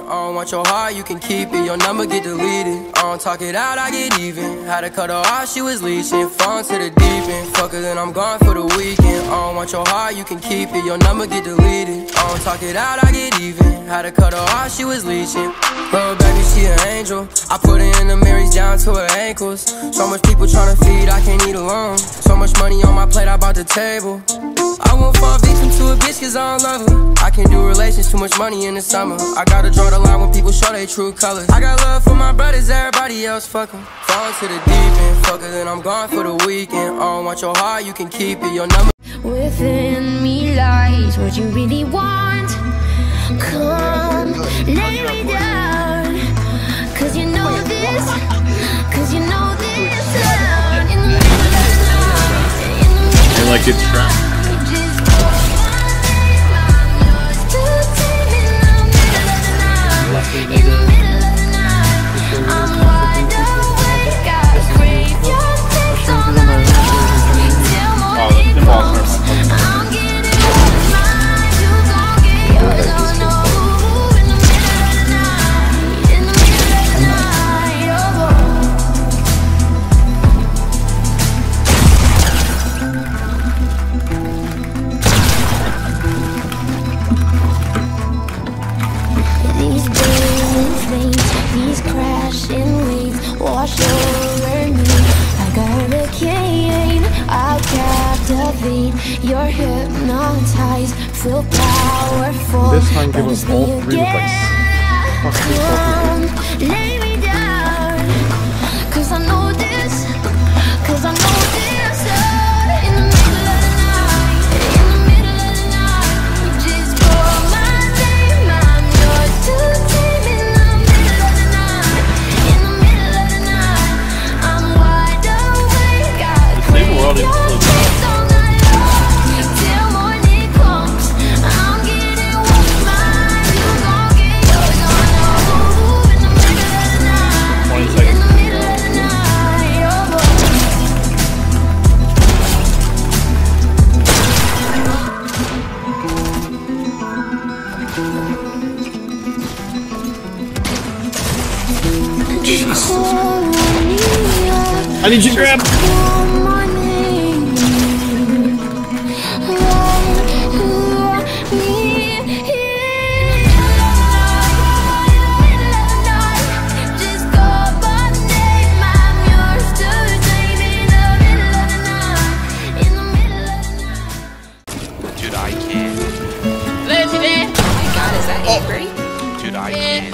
I don't want your heart, you can keep it. Your number get deleted. I don't talk it out, I get even. Had to cut her off, she was leeching. Fall to the deep end. Fuck her, then I'm gone for the weekend. I don't want your heart, you can keep it. Your number get deleted. I don't talk it out, I get even. Had to cut her off, she was leeching. Little baby, she an angel. I put her in the mirrors down to her ankles. So much people tryna feed, I can't eat alone. So much money on my plate, I bought the table. I won't fall victim to a bitch cause I don't love her. I can't do relations, too much money in the summer. I gotta draw the line when people show their true colors. I got love for my brothers, everybody else fuck them. Fall to the deep end, fuck her, then I'm gone for the weekend. I don't want your heart, you can keep it. Your number within me lies what you really want. Come, lay me down. Cause you know this, cause you know this. In the middle of the night, and like it's trapped. In the middle of the night, I'm wide awake. I crave your taste all night long. Till morning comes, I'm getting mine. You gon' get yours, oh no. In the middle of the night, in the middle of the night, oh. These these crashing waves wash over me like a hurricane. I'll captivate, you're hypnotized, feel powerful. This time give us all three Come, lay me down. Cause I know this, cause I know this. In the middle of the night, in the middle of the night, just call my name, I'm yours to take. In the middle of the night, in the middle of the night, I'm wide awake. I crave your taste all night long. Till morning comes, I'm getting what's mine. You gon' get yours, oh no. In the middle of the night, in the middle of the night, oh. Jesus. Call me up. I need you to grab. Call my name. Let me in. Just call my name. I'm yours to take. In the middle of the night, in the middle of the night. Dude, I can't. Legendary. Oh my god, is that Avery? Dude, I can't.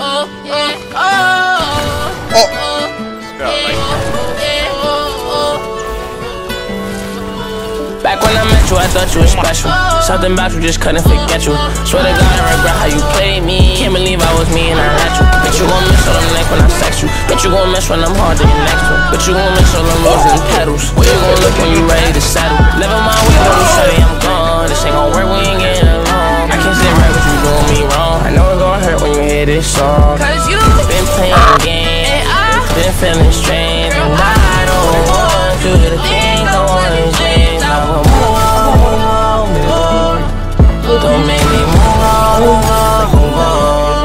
Back when I met you, I thought you were special. Something about you just couldn't forget you. Swear to God, I regret how you played me. Can't believe I was me and I let you. Bet you gon' miss all them neck when I sex you. Bet you gon' miss when I'm hard to get next to. Bet you gon' miss all them roses and petals. Where you gon' look when you ready to settle? Living my way when you say I'm gone. This ain't gon' work, we ain't getting along. I can't sit right with you doing me wrong. I know it's gon' hurt when you hear this song. Cause you Been playing games, been feeling strange, and I don't want you to think I wanna change. I will move on. Don't make me move on, move on, move on.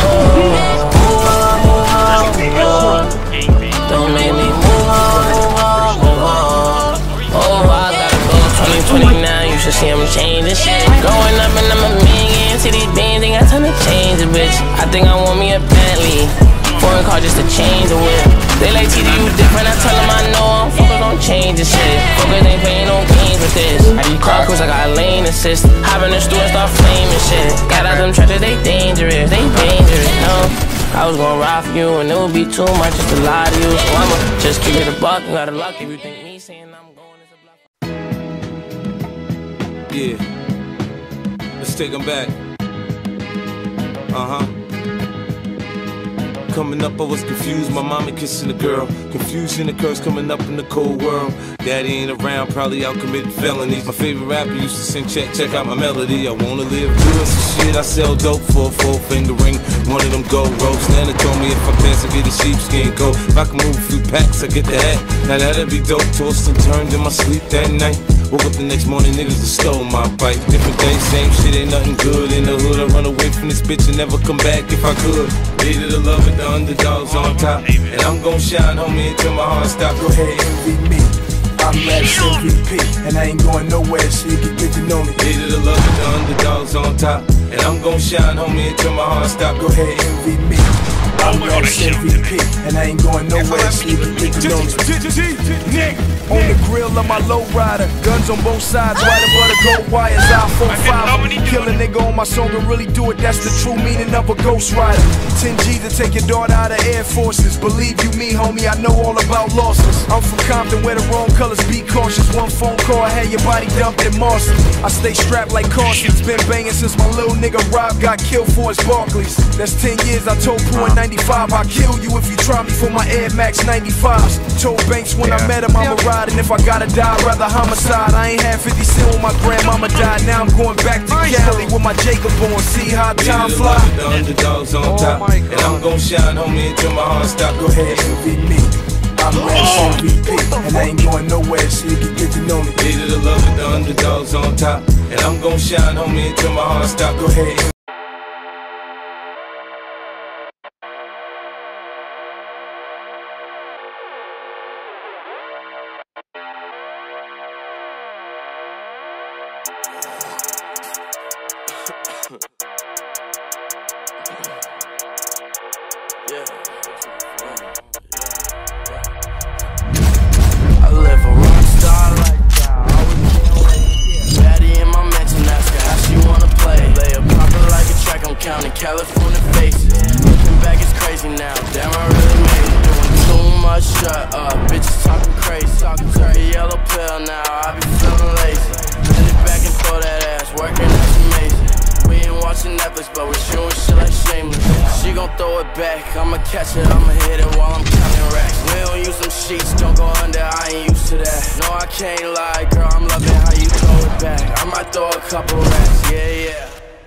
Don't make me move on, move on, move on. Oh, I gotta go 2020 now, you should see I'm changing shit. Growing up and I'm a million, see these bands, ain't got time to change a bitch. I think I want me a Bentley. Foreign car just to change the whip. They like TD, you different, I tell them I know I'm focused on changing shit. Focus ain't playing no games with this. I do car cruise, I got a lane assist. Hop in the store and start flaming shit. Got out them trenches, they dangerous, no. I was gonna ride for you and it would be too much just to lie to you. So I'ma just keep it a buck, you gotta luck if you think me saying I'm going is a bluff. Yeah, let's take them back. Coming up, I was confused, my mama kissing a girl. Confusion occurs coming up in the cold world. Daddy ain't around, probably out committing felonies. My favorite rapper used to sing, check out my melody. I wanna live doing some shit, I sell dope for a 4-finger ring. One of them gold ropes. Nana told me if I pass, I get a sheepskin coat. If I can move a few packs, I get the hat. Now that'd be dope, tossed and turned in my sleep that night. Woke up the next morning, niggas that stole my bike. Different day, same shit, ain't nothing good in the hood. I run away from this bitch and never come back if I could. Hated the love of the underdogs on top, and I'm gon' shine, homie, until my heart stop. Go ahead, envy me. I'm Max MVP, and I ain't going nowhere, so you can get to know me. Hated the love of the underdogs on top, and I'm gon' shine, homie, until my heart stop. Go ahead, envy me. I'm Max MVP, and I ain't going nowhere, so you can get to know me. On the grill of my lowrider, guns on both sides, right above the gold wires. I-4-5, kill a nigga on my song and really do it. That's the true meaning of a ghost rider. 10 G to take your daughter out of Air Forces. Believe you me, homie, I know all about losses. I'm from Compton where the wrong colors be cautious. One phone call, I had your body dumped in Marston. I stay strapped like Carson's. Been banging since my little nigga Rob got killed for his Barclays. That's 10 years, I told Pooh in 95, I'll kill you if you try me for my Air Max 95s. Told Banks when I met him I'ma ride, and if I gotta die, rather homicide. I ain't had 50 cent when my grandmama died. Now I'm going back to Cali with my Jacob on. See how time fly. The underdogs on top, and I'm gon' shine, homie, until my heart stop. Go ahead, envy me. I'm Max MVP, and I ain't going nowhere, so you can get to know me. Hated the love of the underdogs on top, and I'm gon' shine, homie, until my heart stop. Go ahead. I live a rock star lifestyle. Baddie in my mansion, ask her how she wanna play. Lay her poppin' like a track, I'm counting California faces. Looking back, it's crazy now. Damn, I really made it. Doing too much, shut up. Bitches talking crazy. Turn yellow pill now, I be feeling lazy. Send it back and throw that ass, working, that's amazing. We ain't watching Netflix, but we shooting shit like Shameless. She gon' throw it back, I'ma catch it, I'ma hit it while I'm counting racks. We don't use them sheets, don't go under, I ain't used to that. No, I can't lie, girl, I'm loving how you throw it back. I might throw a couple racks, yeah.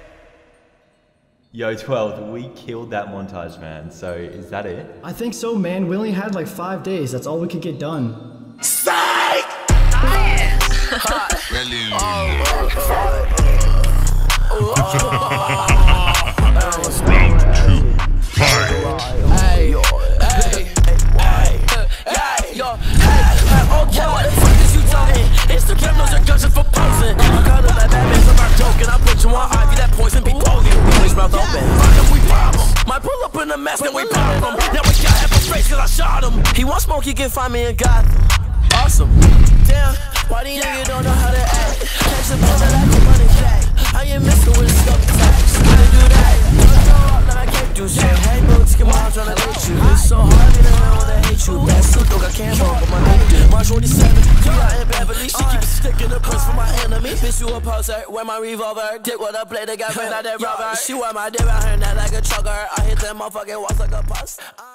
Yo, 12, we killed that montage, man. So, is that it? I think so, man. We only had like 5 days. That's all we could get done. Okay, what the fuck is you talking? Instagram knows your guns just for posing. I got it like Batman from my joke, and I put you on Ivy, that poison be poking. Please mouth open, fuck we pop him. Might pull up in a mask and we pop him. Now we got infiltrates cause I shot him. He wants smoke, he can find me in Gotham. Awesome. Damn, why these niggas don't know how to act? Catch a brother like a money jack. I ain't messing with a stuff attacks. How to do that? Don't know up, now I can't do shit. Hey, bro, take your mom tryna hate you. It's so hard, they don't wanna hate you. That suit, though, I can't hold my name. March 47, you out in Beverly. She keep sticking the prints for my enemy. Bitch, you a poser, wear my revolver. Dick with a plate, they got rid of that rubber. She wear my dick out her neck like a trucker. I hit that motherfucking walls like a bus.